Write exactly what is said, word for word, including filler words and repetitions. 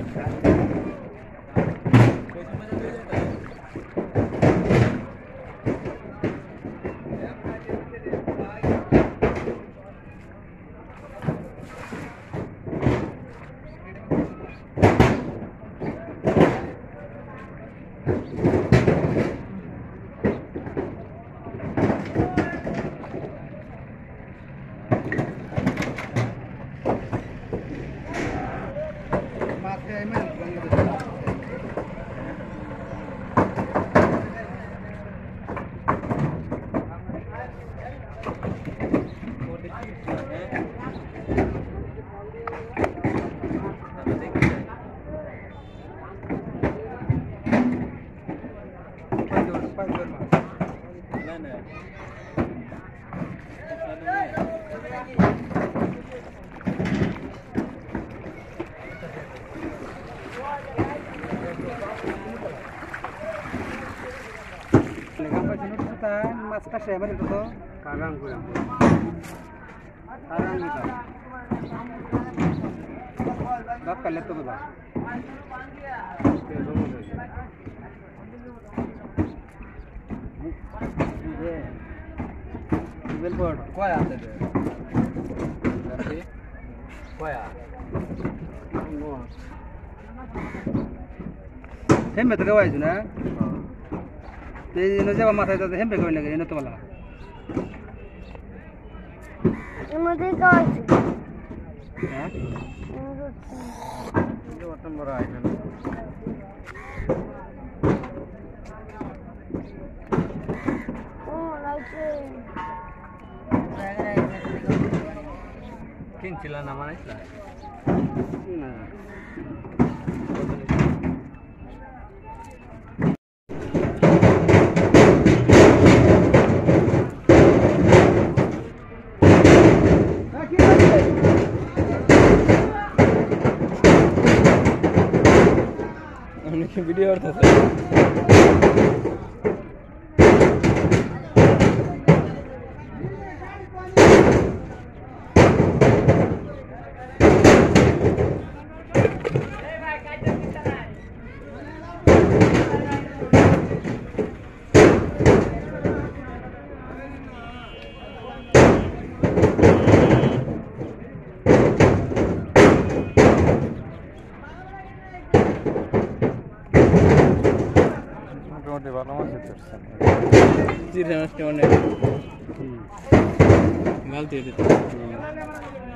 Mas kasih apa itu tuh? Karang gue. Karang gitu. Bak kalet tuh bak. Billboard. Kau ya ada deh. Berarti? Kau ya. Hem betul kau itu na? Jadi nasi apa masa itu hem betul lagi, ini tuh malah. Ini tuh kau itu. Ya? Ini waktu murah ini. Oh, lagi. King cila nama itu. Nah. Video orta sir. Tidak, masih mana? Gal tidak.